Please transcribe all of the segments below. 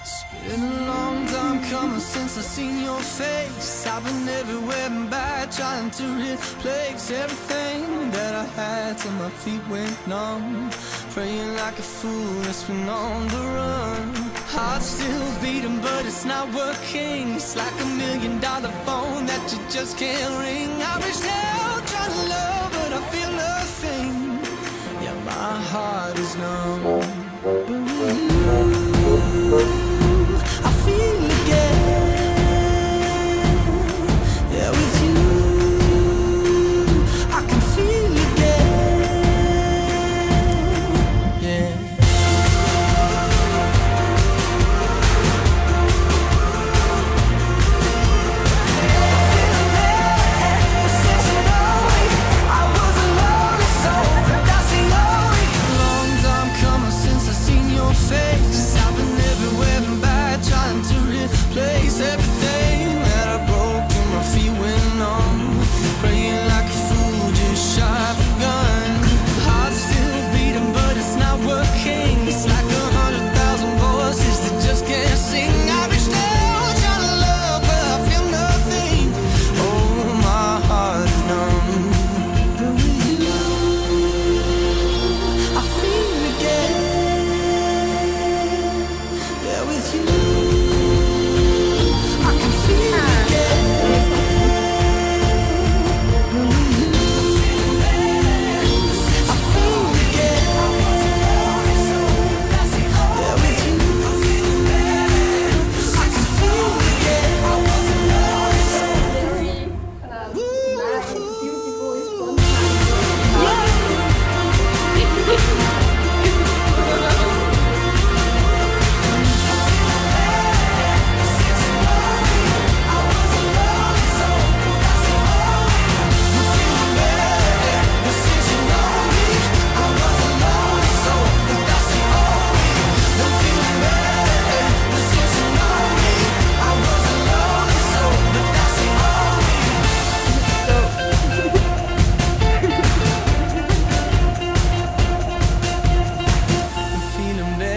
Been a long time coming since I seen your face. I've been everywhere and back, trying to replace everything that I had till my feet went numb. Praying like a fool, it's been on the run. Heart still beating, but it's not working. It's like $1 million phone that you just can't ring. I reached out trying to love, but I feel nothing. Yeah, my heart is numb. But with you, I feel again. Yeah, with you, I can feel again. Yeah. I was a lonely soul, that's the only. Long time coming since I seen your face. I've been everywhere and back, trying to replace everything that I broke and my feet went numb. Praying like a fool, just shy of a gun. Heart still beating, but it's not working. It's like 100,000 voices that just can't sing. I reached out trying to love, but I feel nothing. Oh, my heart is numb. But with you, I feel again. Yeah, with you, I can feel again. But with you, I feel again. Yeah, with you, I can feel again.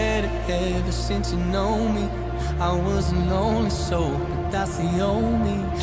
Ever since you know me, I was a lonely soul, but that's the only.